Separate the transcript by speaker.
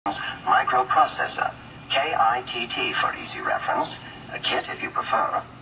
Speaker 1: microprocessor, KITT for easy reference, a KIT if you prefer.